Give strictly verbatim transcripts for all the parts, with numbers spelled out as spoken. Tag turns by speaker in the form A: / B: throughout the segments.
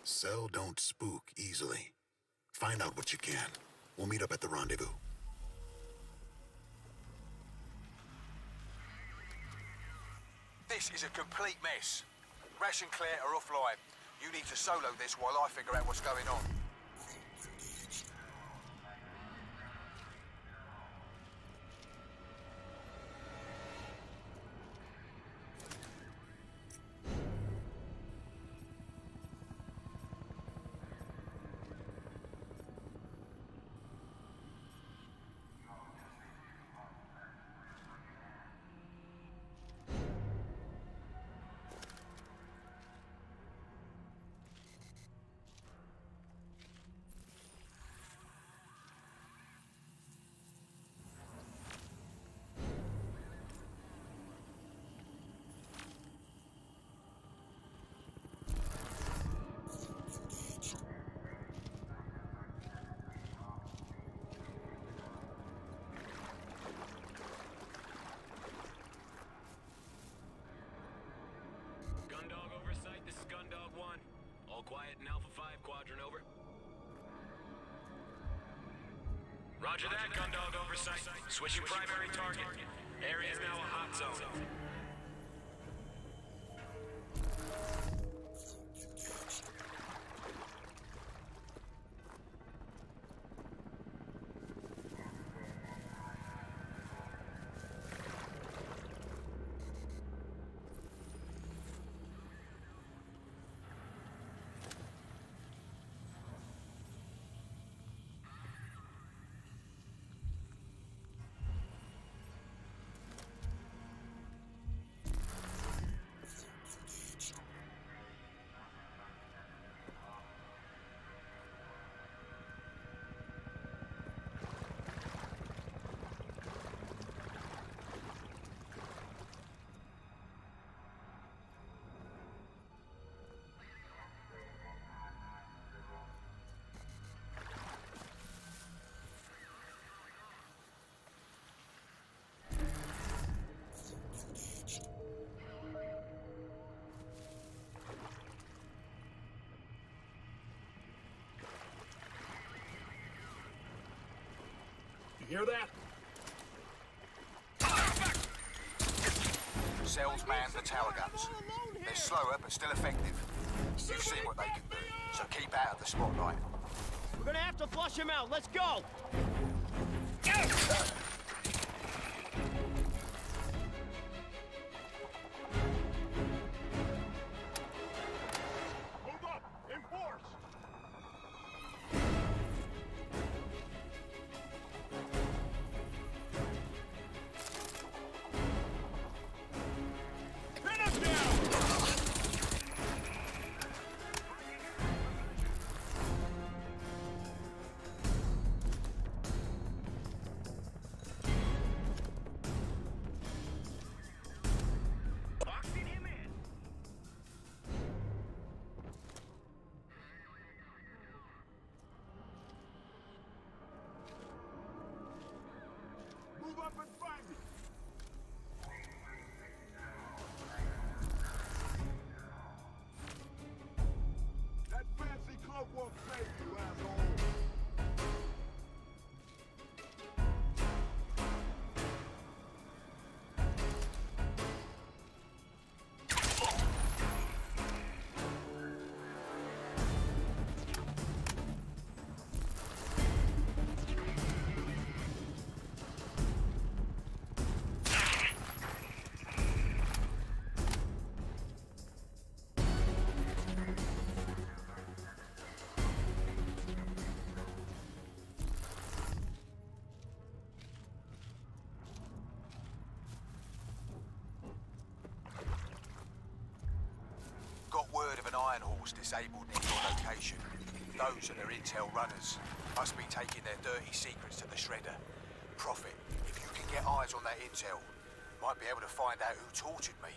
A: Cell don't spook easily. Find out what you can. We'll meet up at the rendezvous.
B: This is a complete mess. Rash and Claire are offline. You need to solo this while I figure out what's going on.
C: Quiet in Alpha five quadrant, over. Roger that, Gundog oversight. Switching primary target. Area is now a hot zone.
D: You hear that?
B: Cells man the tower guns. They're slower but still effective. You've seen what they can do, so keep out of the spotlight.
E: We're gonna have to flush him out. Let's go!
D: Move up! Enforce! Move up and find me! That fancy cloak won't save you, asshole!
B: Got word of an Iron Horse disabled near your location. Those are their intel runners. Must be taking their dirty secrets to the shredder. Prophet, if you can get eyes on that intel, might be able to find out who tortured me.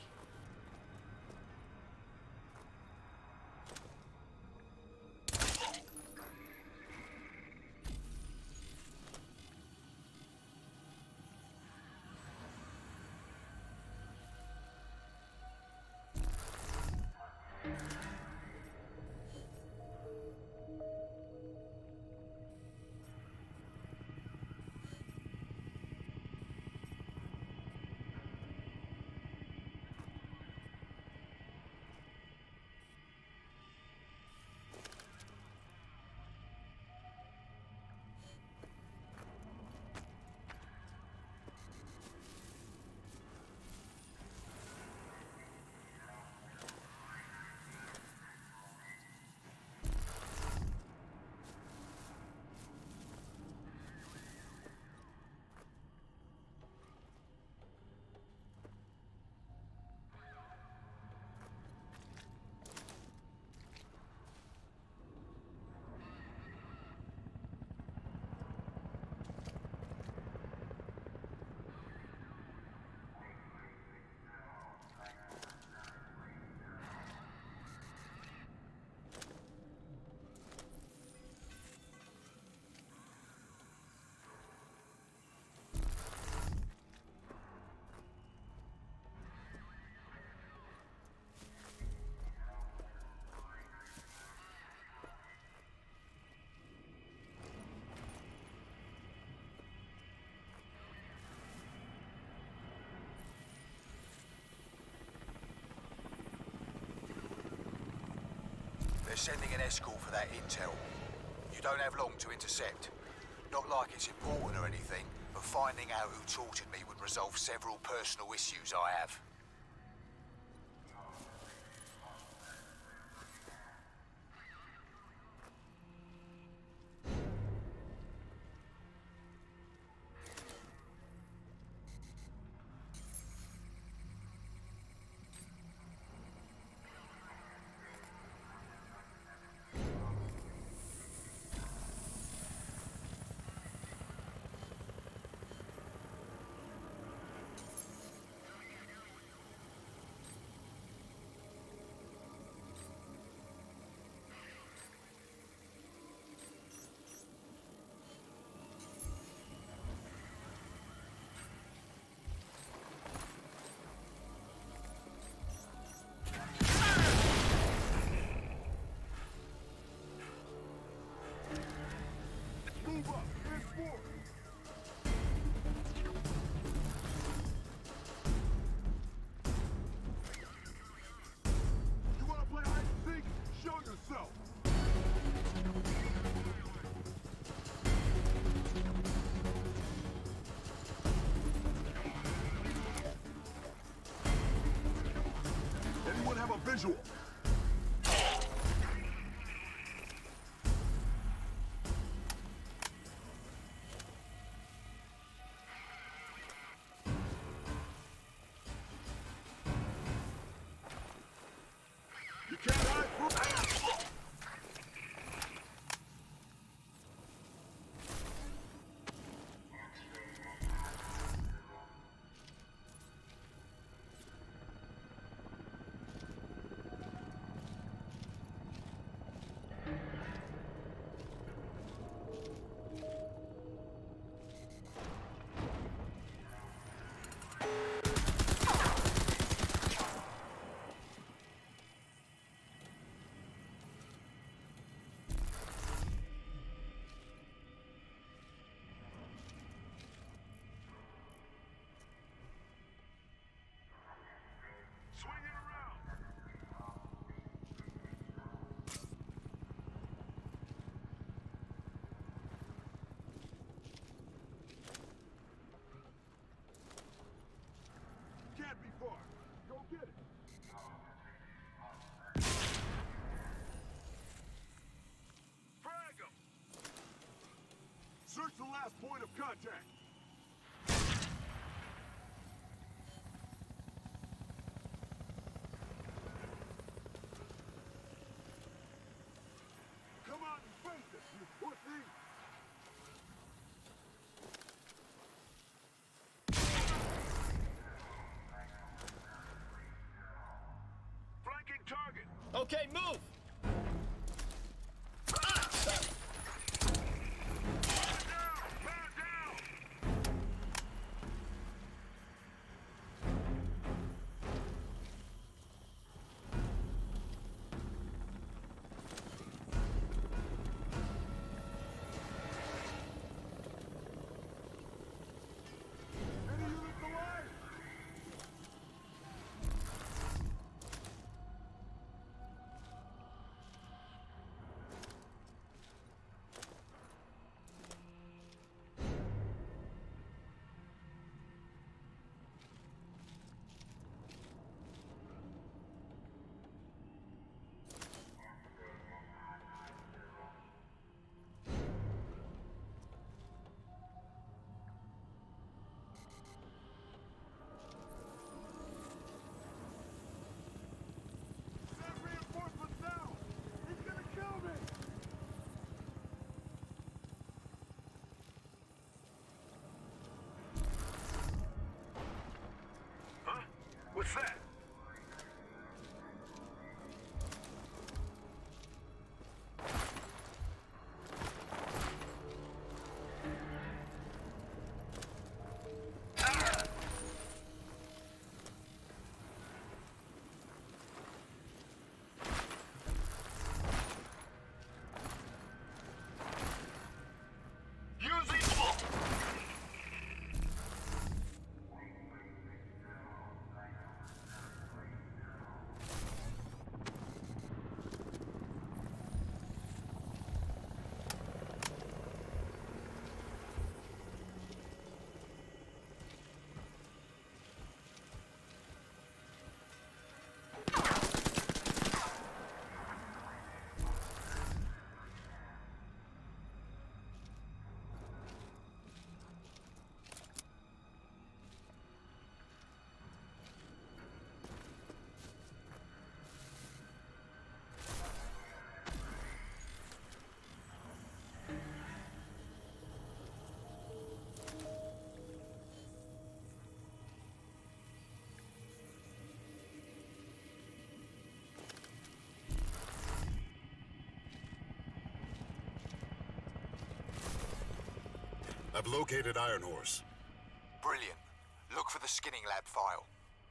B: sending an escort for that intel. You don't have long to intercept. Not like it's important or anything, but finding out who tortured me would resolve several personal issues I have.
D: Move up, here's forward. You wanna play hide and seek? Show yourself. Anyone have a visual? You can't hide from... Swing it around. Can't be far. Go get it. Frag him. Search the last point of contact. Come on and face it, you pussy! Flanking target!
E: Okay, move!
D: Man down! Man down! Any units alive?
A: I've located Iron Horse.
B: Brilliant. Look for the skinning lab file.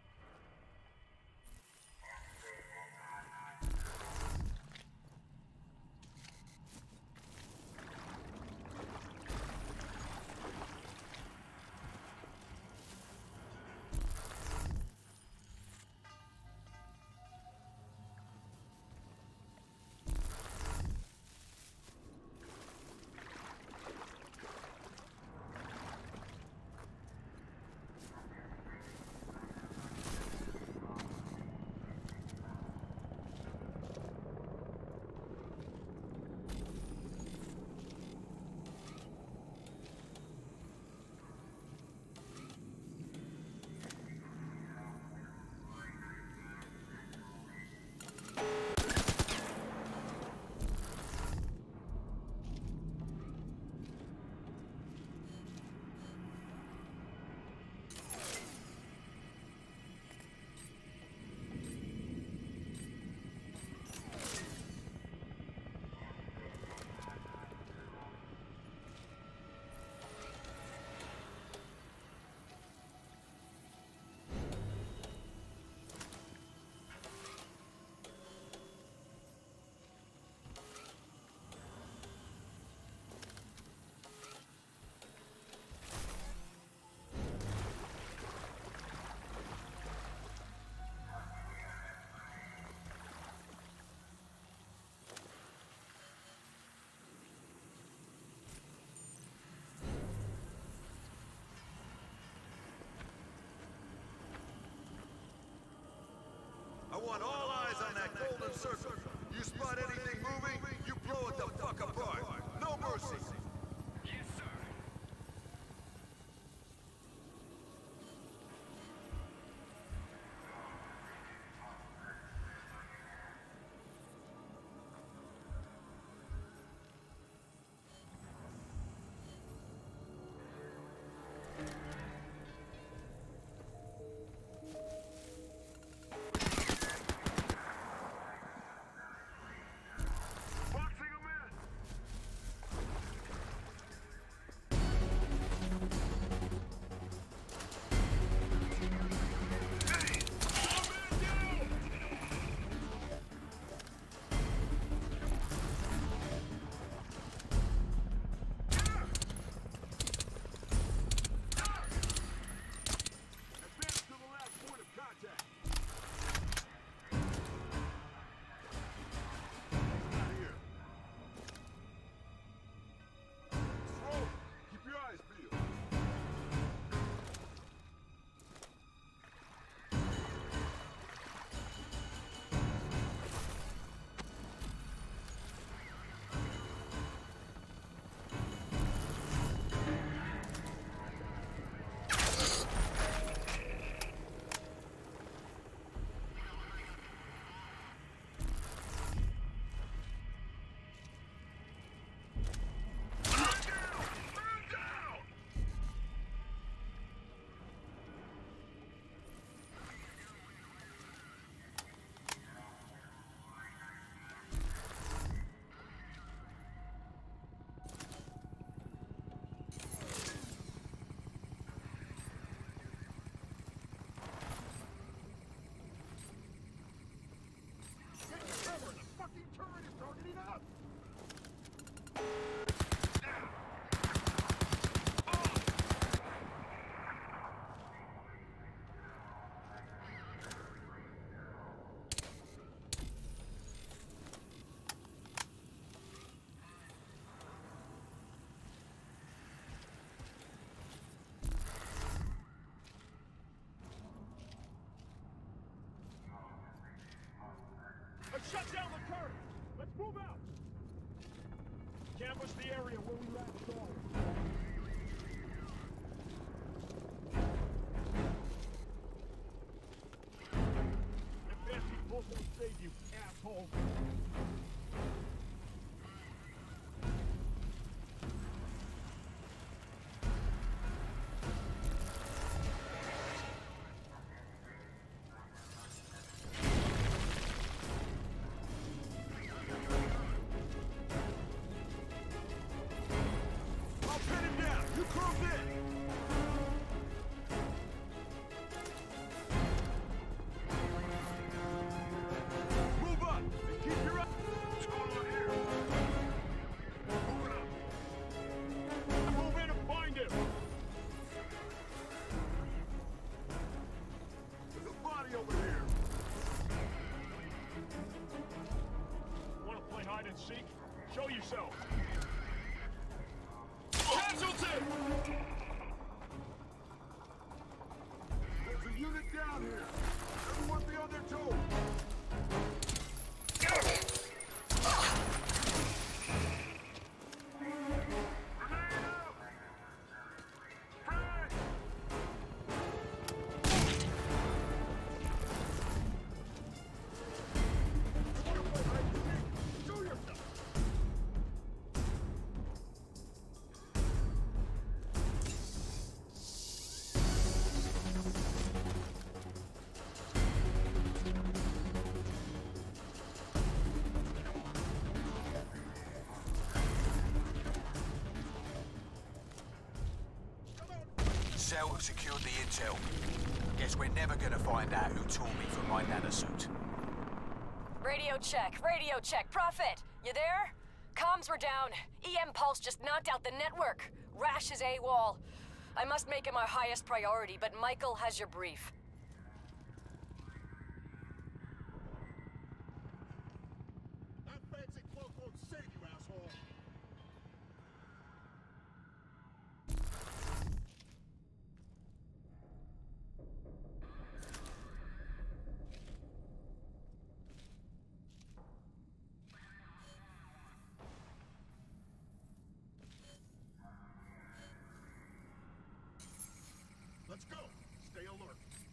D: I want all eyes on that golden circle. You spot anything moving, you blow it the fuck apart. No mercy.
C: Yes, sir.
E: Shut down the current! Let's move out! Canvass the area where we last saw it. If Bessie Bull won't save you, asshole! I'll pin him seek? Show yourself. Casualty!
D: There's a unit down here. Everyone be on their toes.
B: Cell secured the intel. Guess we're never gonna find out who tore me from my nanosuit.
F: Radio check, radio check. Prophet, you there? Comms were down. E M Pulse just knocked out the network. Rash is AWOL. I must make him our highest priority, but Michael has your brief.
D: That fancy cloak won't save you, asshole. Let's go. Stay alert.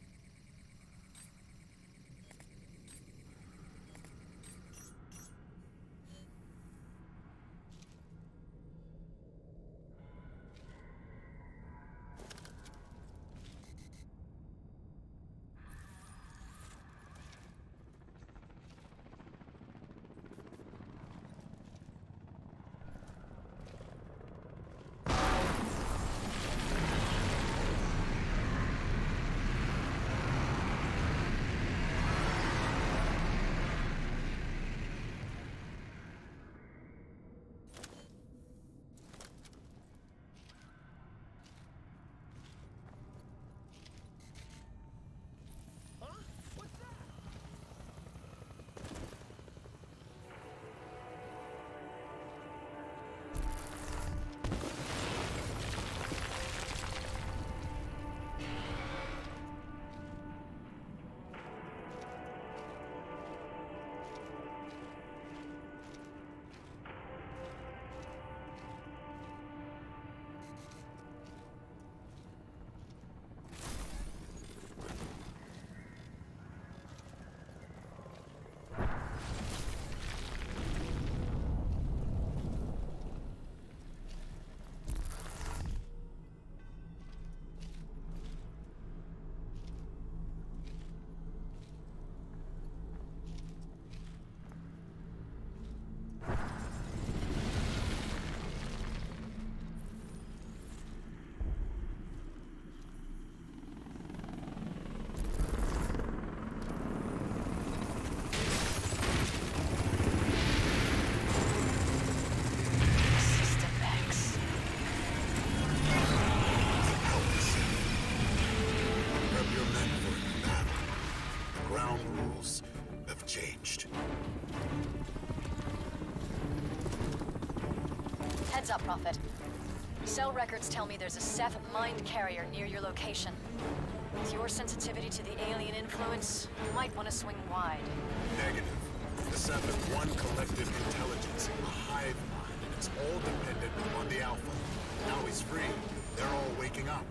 F: Heads up, Prophet. Cell records tell me there's a Ceph mind carrier near your location. With your sensitivity to the alien influence, you might want to swing wide.
A: Negative. The Ceph have one collective intelligence, a hive mind, and it's all dependent on the Alpha. Now he's free. They're all waking up.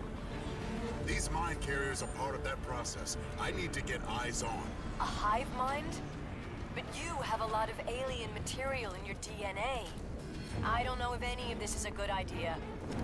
A: These mind carriers are part of that process. I need to get eyes on.
F: A hive mind? But you have a lot of alien material in your D N A. I don't know if any of this is a good idea.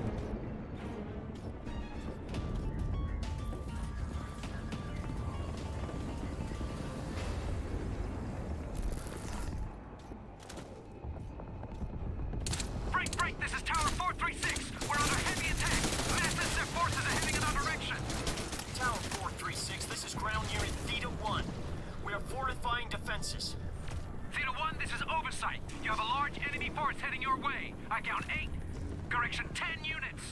C: Break, break! This is Tower four three six! We're under heavy attack! Massive Ceph forces are heading in our direction!
G: Tower four three six, this is ground unit Theta one. We are fortifying defenses.
C: Theta one, this is Oversight. You have a large enemy force heading your way. I count eight. Correction, ten units.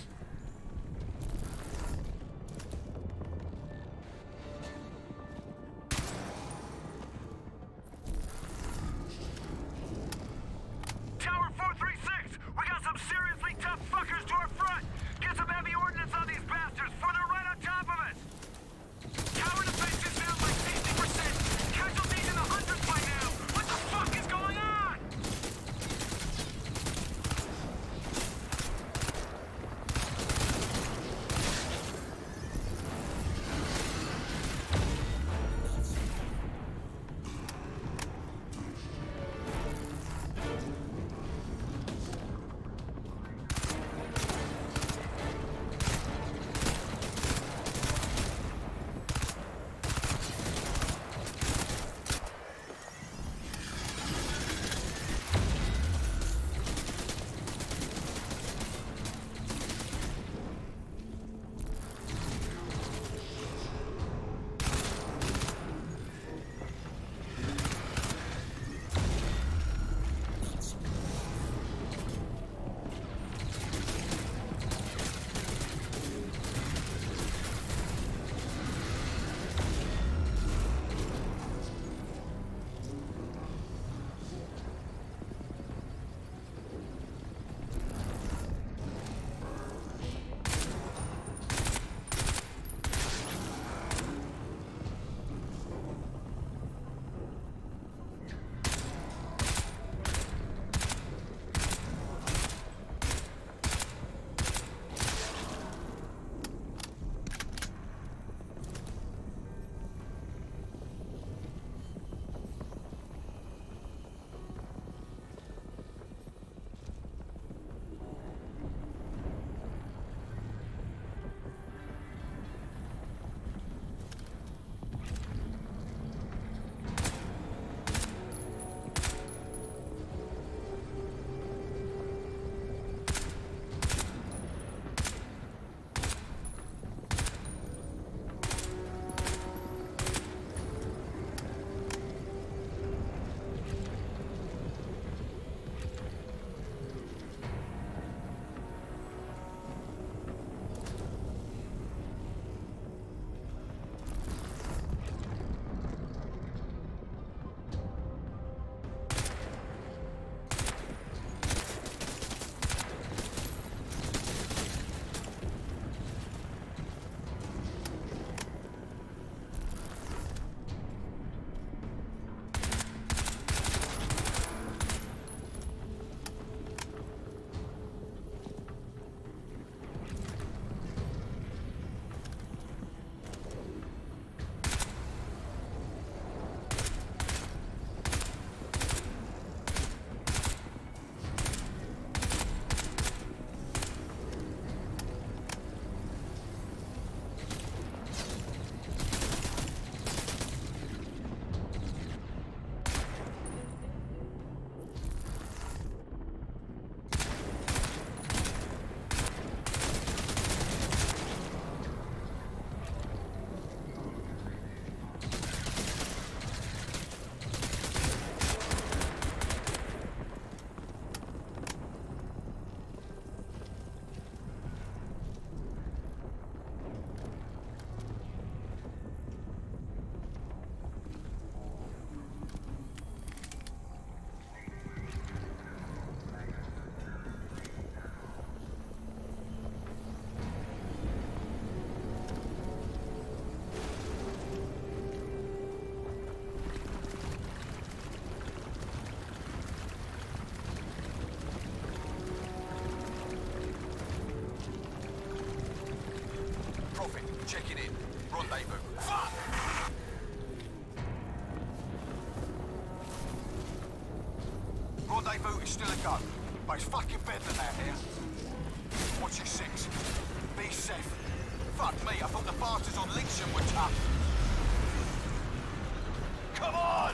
B: Prophet, checking in. Rendezvous. Fuck! Rendezvous is still a go, but it's fucking bedlam out here. What's your six? Be safe. Fuck me, I thought the bastards on Lincoln were tough. Come on!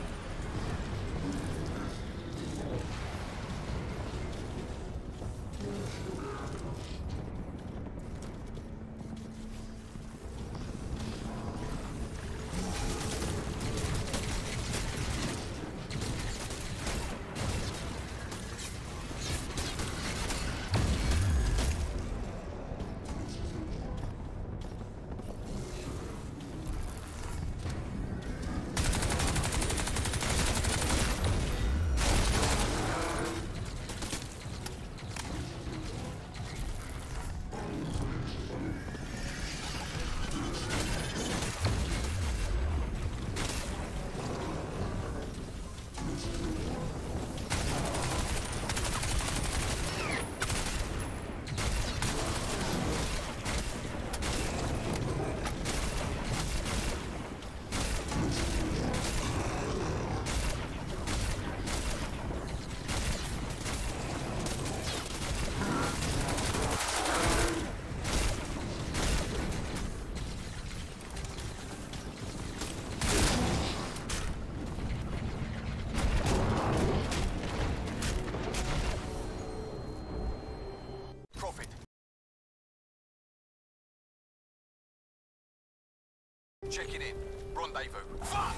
B: Checking in. Rendezvous. Fuck!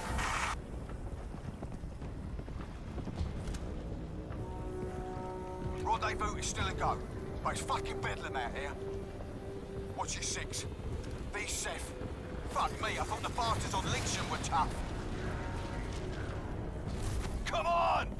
B: Rendezvous is still a go, but it's fucking bedlam out here. What's your six? Be safe. Fuck me, I thought the bastards on Lincoln were tough. Come on!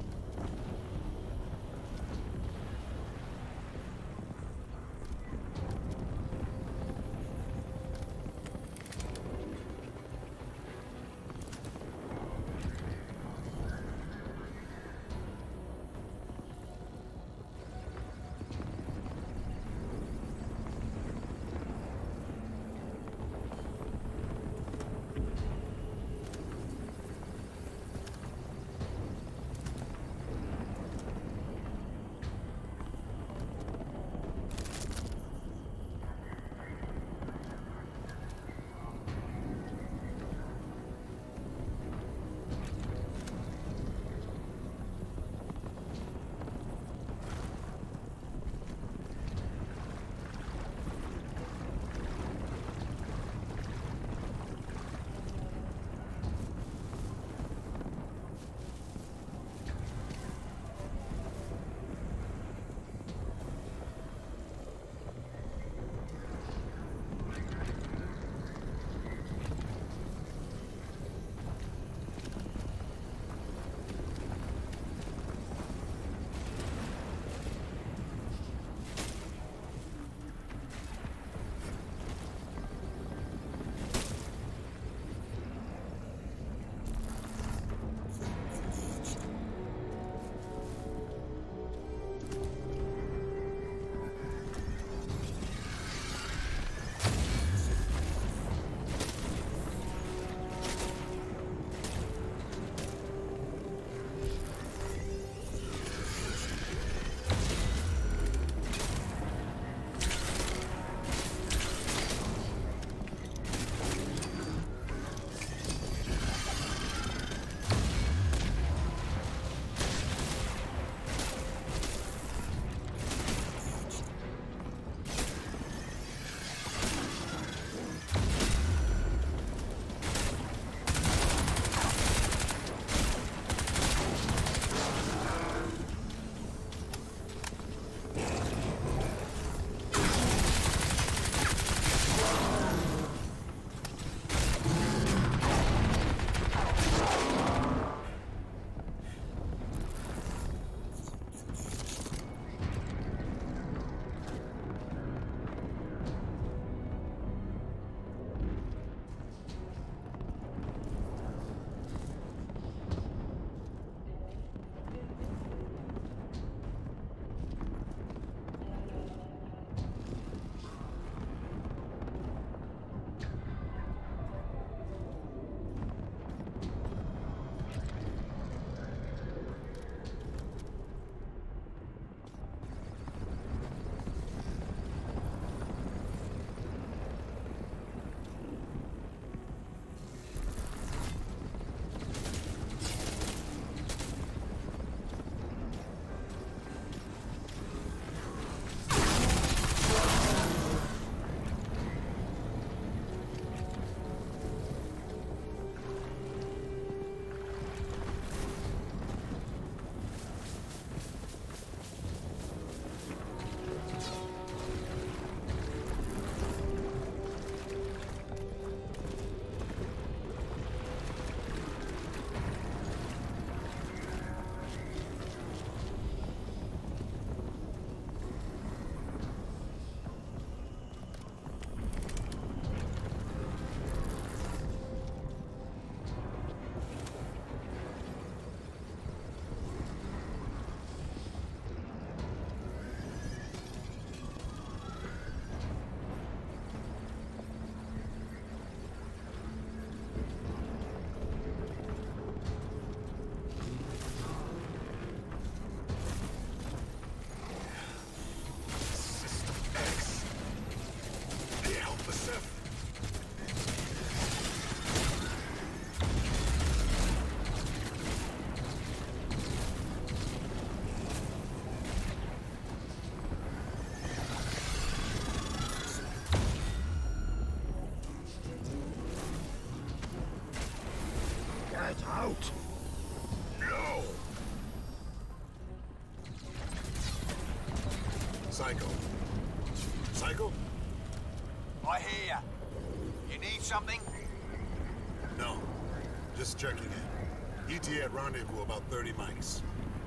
E: Out!
A: No! Psycho. Psycho?
B: I hear ya. You need something?
A: No. Just checking in. E T A at rendezvous about thirty mics.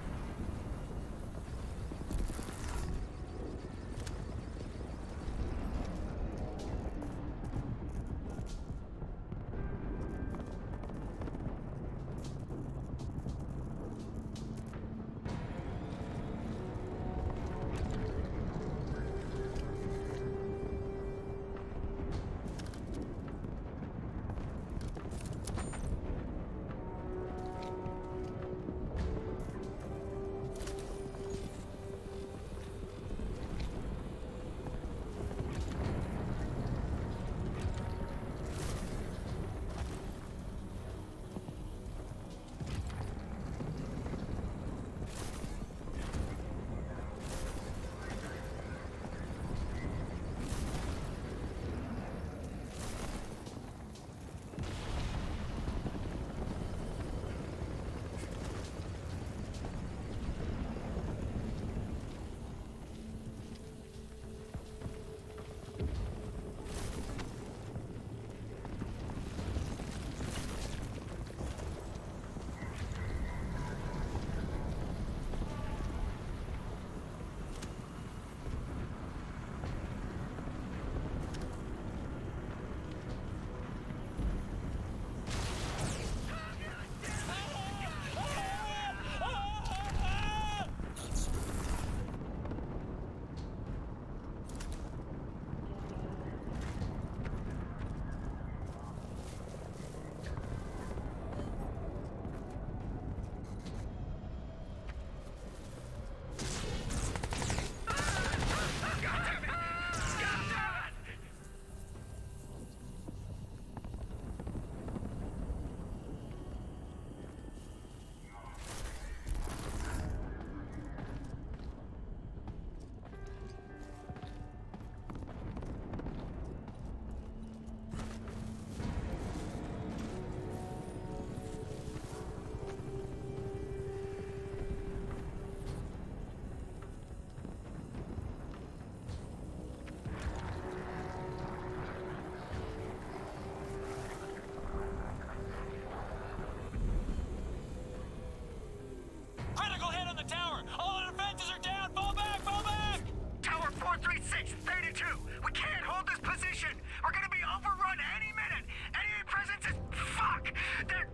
G: Critical hit on the tower! All the defenses are down! Fall back! Fall back!
H: Tower four three six, thirty-two. We can't hold this position. We're gonna be overrun any minute. Enemy presence is... Fuck! They're...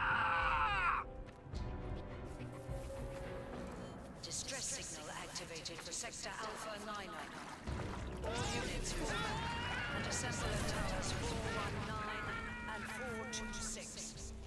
H: Ah!
I: Distress signal activated for Sector Alpha nine oh. All units fall back and assemble at towers four one nine and four two six.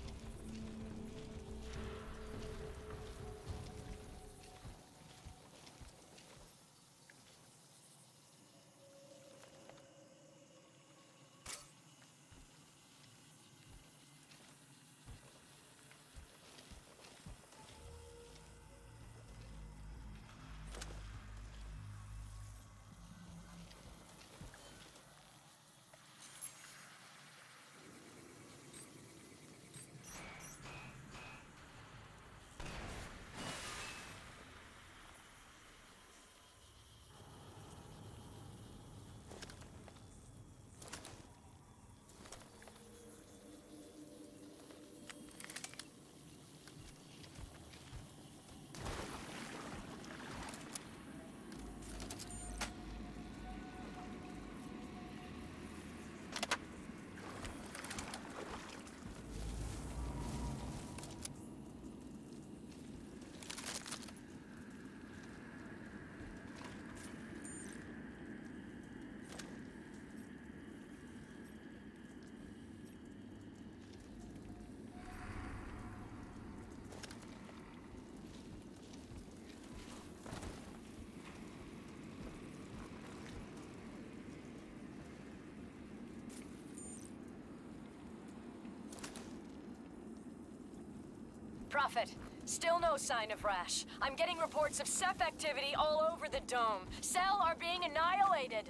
F: Prophet, still no sign of Rash. I'm getting reports of Ceph activity all over the dome. Cell are being annihilated.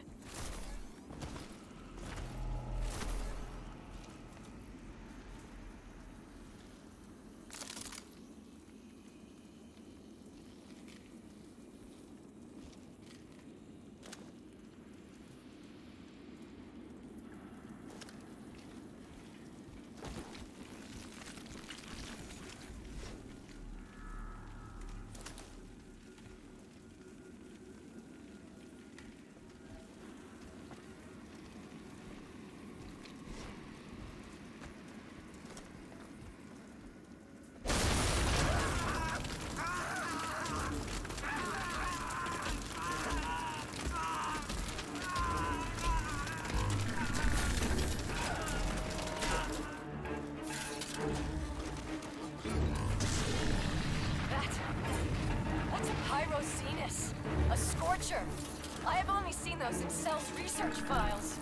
F: Search files.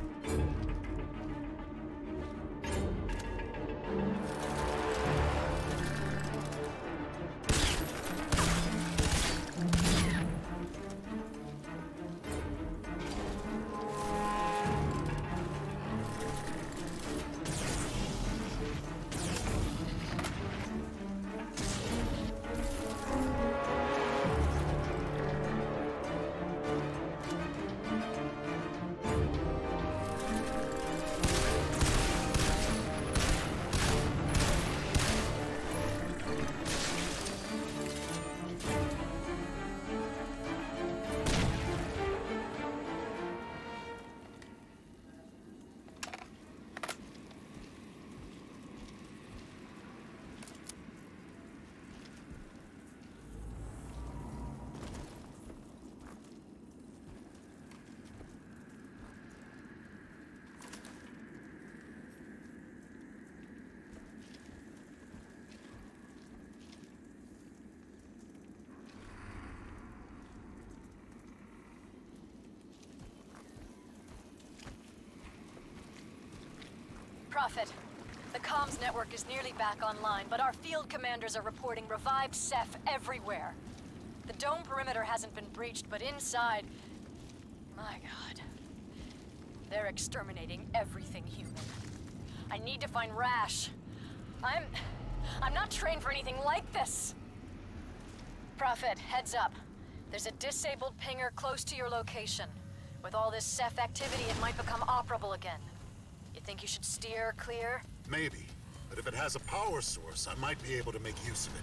F: Prophet, the comms network is nearly back online, but our field commanders are reporting revived Ceph everywhere. The dome perimeter hasn't been breached, but inside... My god. They're exterminating everything human. I need to find Rash. I'm... I'm not trained for anything like this! Prophet, heads up. There's a disabled pinger close to your location. With all this Ceph activity, it might become operable again. You think you should steer clear?
A: Maybe. But if it has a power source, I might be able to make use of it.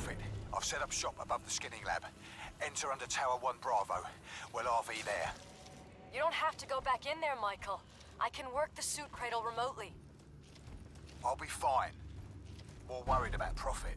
B: Prophet, I've set up shop above the skinning lab. Enter under Tower one Bravo. We'll R V there.
F: You don't have to go back in there, Michael. I can work the suit cradle remotely.
B: I'll be fine. More worried about Prophet.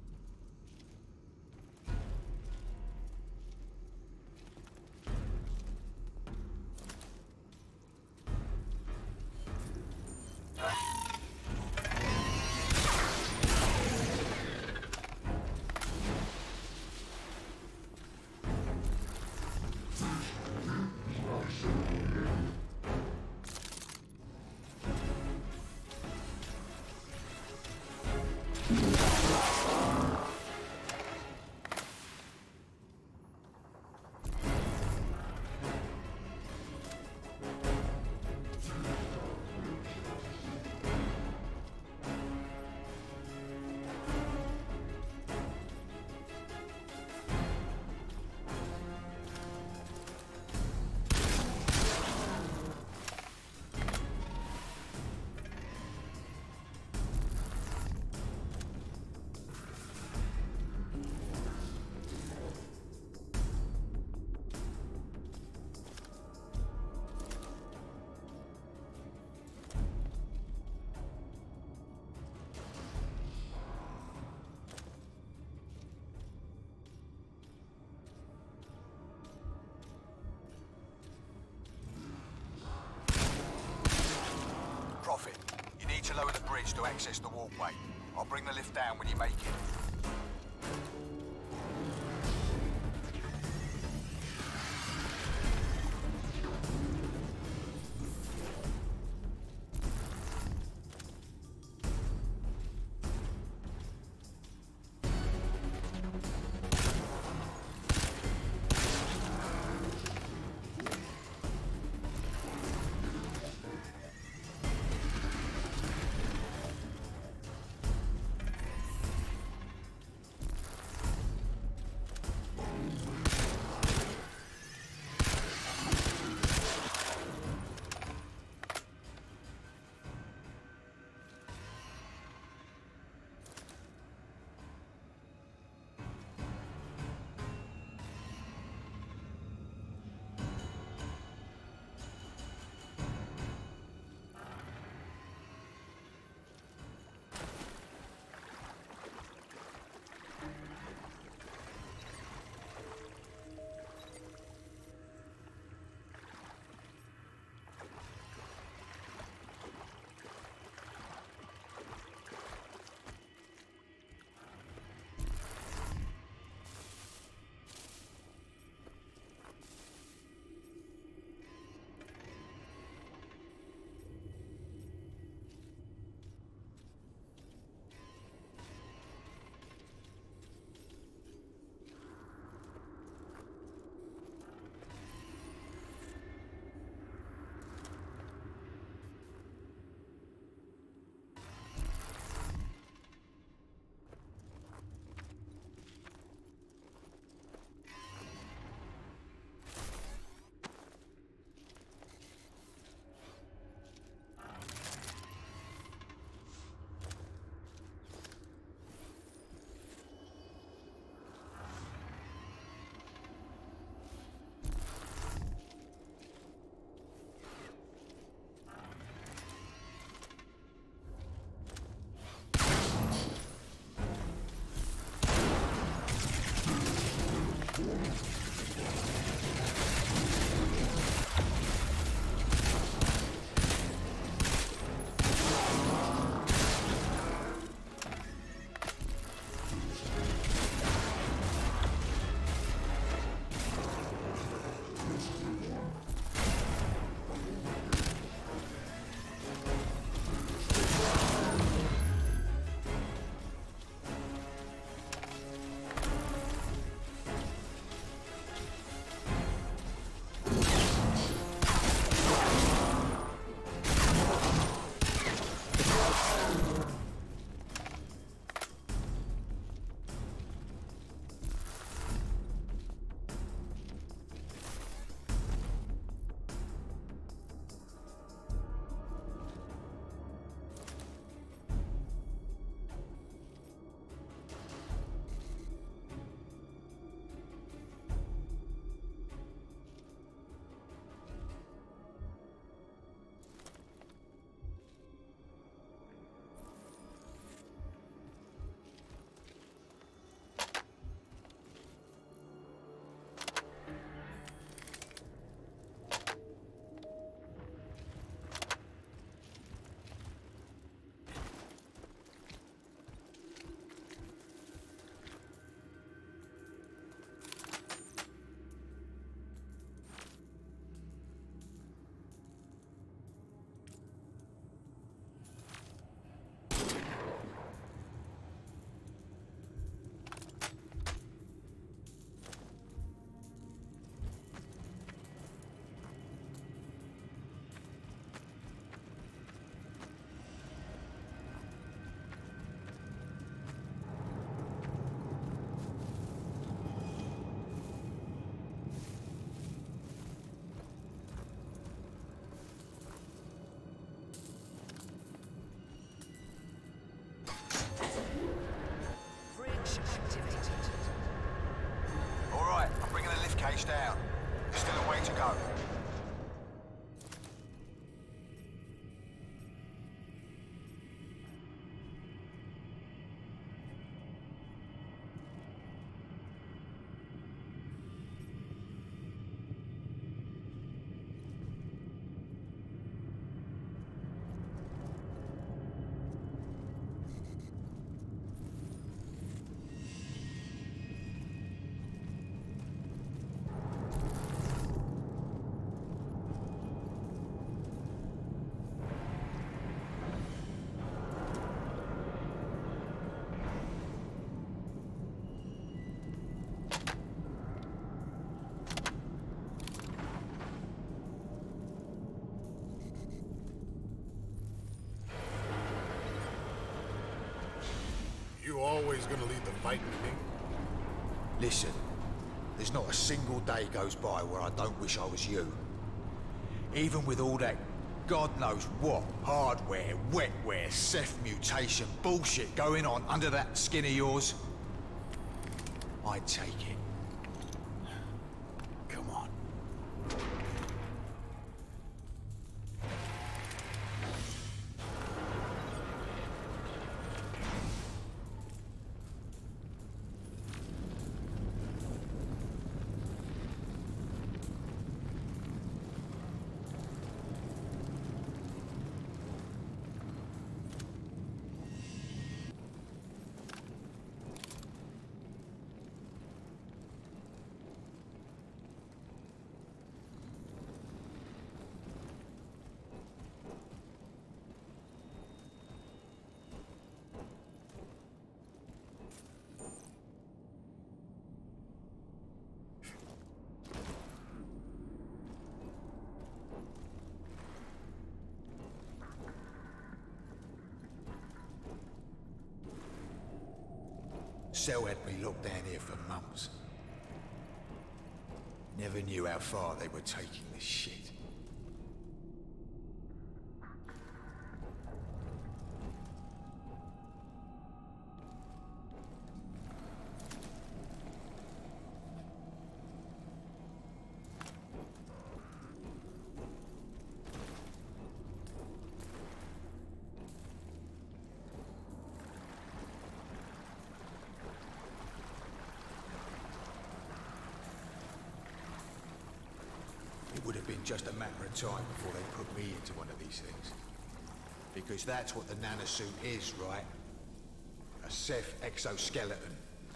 B: Prophet, you need to lower the bridge to access the walkway. I'll bring the lift down when you make it.
A: always gonna leave the fighting to me?
B: Listen, there's not a single day goes by where I don't wish I was you. Even with all that God knows what hardware, wetware, Ceph mutation bullshit going on under that skin of yours, I'd take it. Come on. Cell had me locked down here for months. Never knew how far they were taking this shit. It would have been just a matter of time before they put me into one of these things. Because that's what the nanosuit is, right? A Ceph exoskeleton.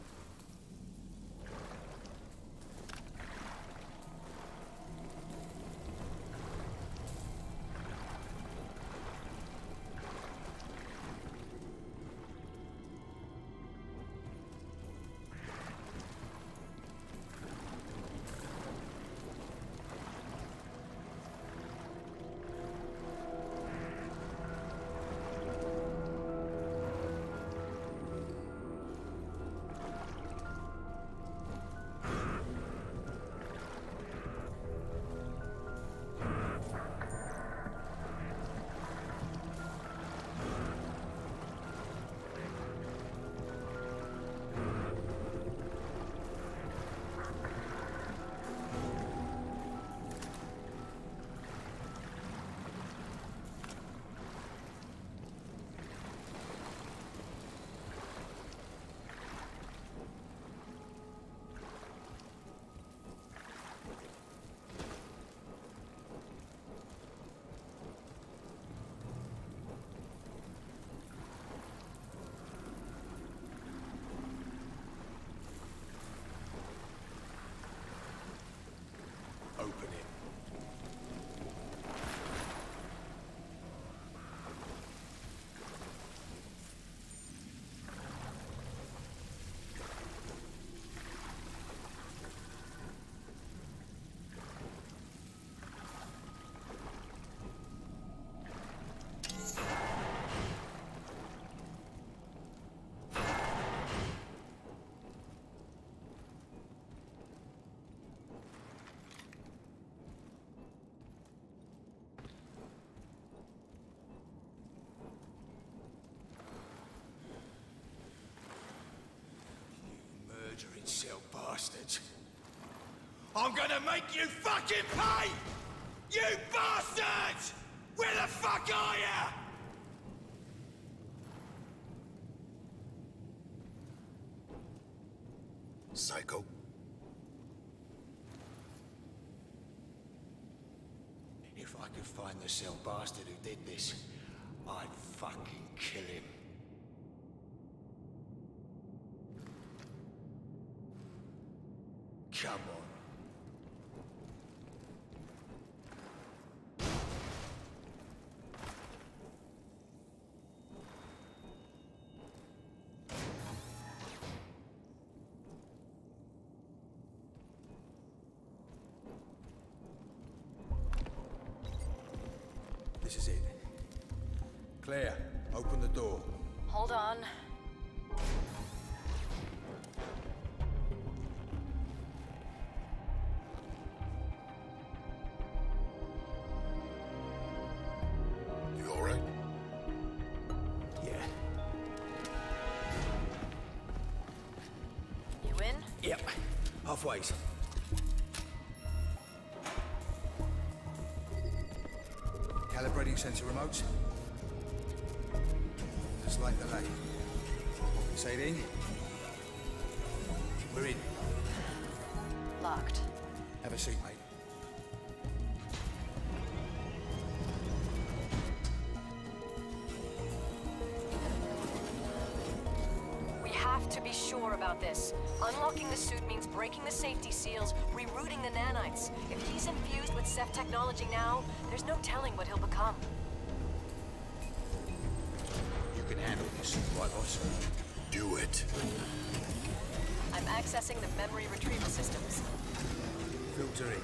B: Open it. Murdering cell bastards. I'm gonna make you fucking pay! You bastards! Where the fuck are ya?
A: Psycho.
B: If I could find the cell bastard who did this, I'd fucking kill him. Come on. This is it. Claire, open the door.
F: Hold on.
J: Halfways. Calibrating sensor remotes. Just like the lake. Saving. We're in.
F: Locked.
J: Have a seat, mate.
F: We have to be sure about this. Unlocking the suit means breaking the safety seals, rerouting the nanites. If he's infused with Ceph technology now, there's no telling what he'll become.
J: You can handle this, right, boss?
A: Do it.
F: I'm accessing the memory retrieval systems.
J: Filtering.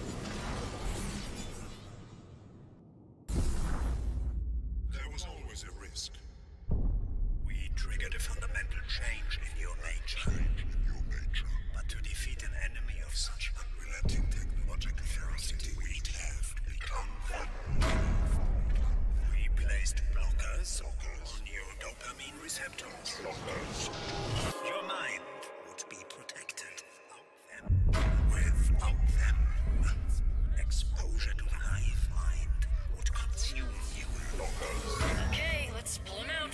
K: There was always a risk. We triggered a fundamental change in your nature. Change in your nature. But to defeat an enemy of such unrelenting technological ferocity, we'd have to become vulnerable. We placed blockers on your dopamine receptors. Blockers. Your mind would be protected. Without them, exposure to the hive mind would consume you.
F: Okay, let's pull him out.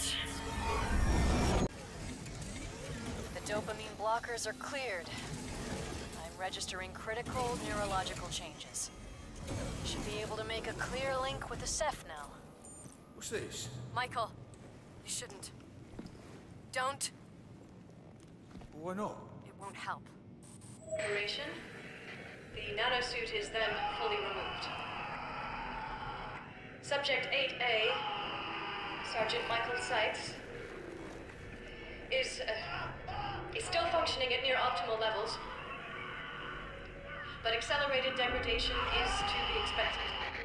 F: The dopamine blockers are cleared. I'm registering critical neurological changes. Should be able to make a clear link with the Ceph now.
J: What's this?
F: Michael, you shouldn't. Don't.
J: Why not?
F: It won't help. Operation. The nanosuit is then fully removed. Subject eight A, Sergeant Michael Seitz, is, uh, is still functioning at near optimal levels, but accelerated degradation is to be expected.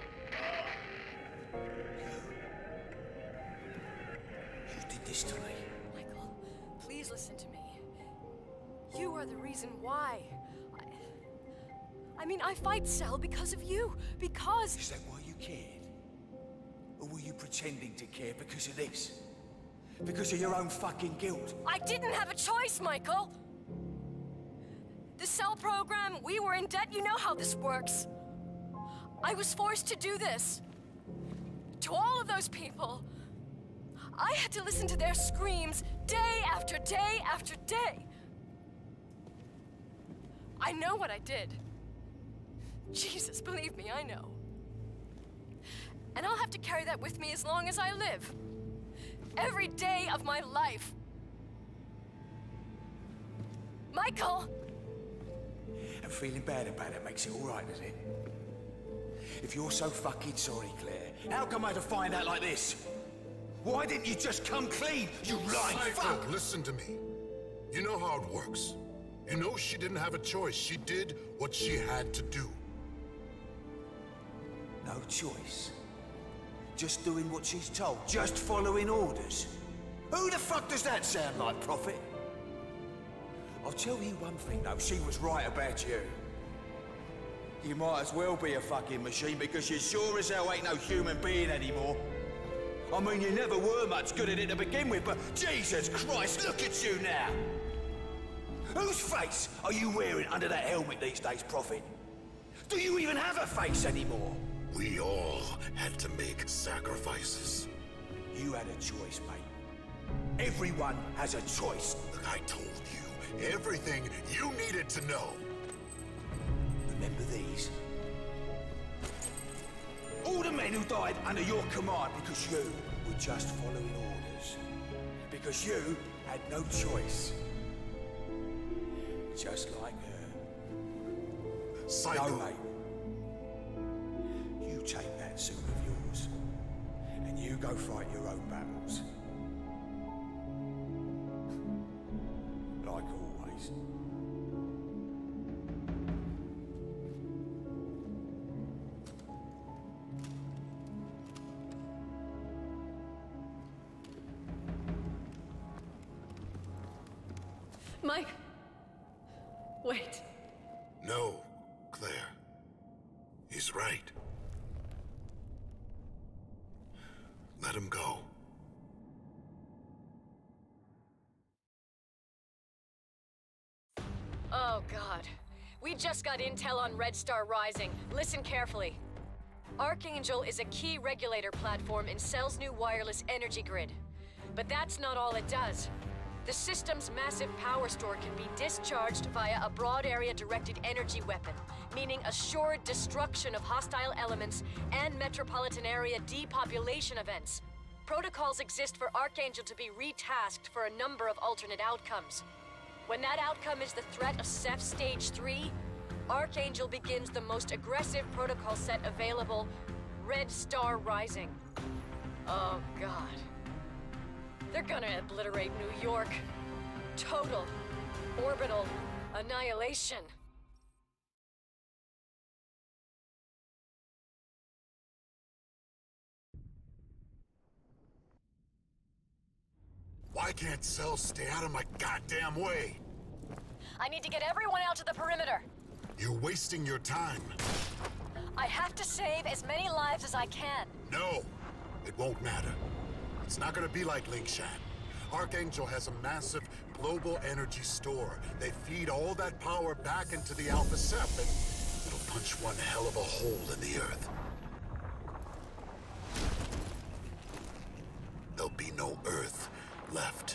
J: You did this to me.
F: Michael, please listen to me. You are the reason why. I, I mean, I fight Cell because of you. Because...
J: Is that why you cared? Or were you pretending to care because of this? Because of your own fucking guilt?
F: I didn't have a choice, Michael! The Cell program, we were in debt, you know how this works. I was forced to do this. To all of those people. I had to listen to their screams day after day after day. I know what I did. Jesus, believe me, I know. And I'll have to carry that with me as long as I live. Every day of my life. Michael!
J: And feeling bad about it makes it all right, does it? If you're so fucking sorry, Claire, how come I had to find out like this? Why didn't you just come clean, you lying fuck?
A: Listen to me. You know how it works. You know she didn't have a choice. She did what she had to do.
J: No choice. Just doing what she's told. Just following orders. Who the fuck does that sound like, Prophet? I'll tell you one thing, though. She was right about you. You might as well be a fucking machine because you sure as hell ain't no human being anymore. I mean, you never were much good at it to begin with, but Jesus Christ, look at you now! Whose face are you wearing under that helmet these days, Prophet? Do you even have a face anymore?
A: We all had to make sacrifices.
J: You had a choice, mate. Everyone has a choice.
A: Look, I told you everything you needed to know.
J: Remember these? All the men who died under your command because you were just following orders. Because you had no choice. Just like her.
A: Psycho.
J: No, mate. You take that suit of yours, and you go fight your own battles. Like always.
F: Mike. Wait.
A: No, Claire. He's right. Let him go.
F: Oh, God. We just got intel on Red Star Rising. Listen carefully. Archangel is a key regulator platform in Cell's new wireless energy grid. But that's not all it does. The system's massive power store can be discharged via a broad area directed energy weapon, meaning assured destruction of hostile elements and metropolitan area depopulation events. Protocols exist for Archangel to be retasked for a number of alternate outcomes. When that outcome is the threat of Ceph Stage three, Archangel begins the most aggressive protocol set available, Red Star Rising. Oh, God. They're gonna obliterate New York. Total, orbital annihilation.
A: Why can't Cell stay out of my goddamn way?
F: I need to get everyone out to the perimeter.
A: You're wasting your time.
F: I have to save as many lives as I can.
A: No, it won't matter. It's not gonna be like Lingshan. Archangel has a massive global energy store. They feed all that power back into the Alpha Ceph, and it'll punch one hell of a hole in the Earth. There'll be no Earth left.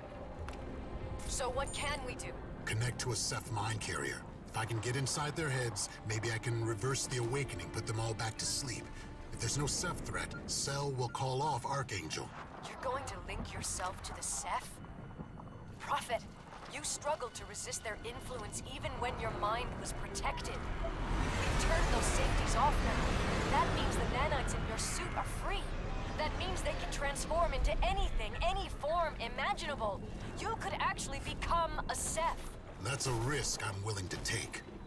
F: So what can we do?
A: Connect to a Ceph mine carrier. If I can get inside their heads, maybe I can reverse the awakening, put them all back to sleep. If there's no Ceph threat, Cell will call off Archangel.
F: You're going to link yourself to the Ceph? Prophet, you struggled to resist their influence even when your mind was protected. We've turned those safeties off now. That means the nanites in your suit are free. That means they can transform into anything, any form imaginable. You could actually become a Ceph.
A: That's a risk I'm willing to take.